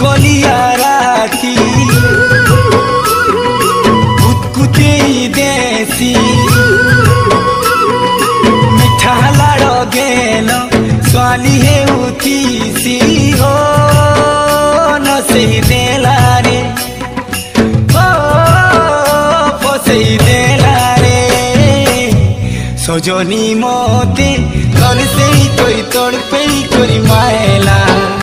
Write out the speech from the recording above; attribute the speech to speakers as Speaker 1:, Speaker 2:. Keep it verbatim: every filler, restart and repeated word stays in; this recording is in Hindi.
Speaker 1: कलिया राखी कुतकुते देसी मिठा लाड़ गेल स्वाली हे उठीसी हो न से देला रे ओ फसई देला रे सजनी मते घर से ही तोरी तोड़ पे ही तोरी मायला।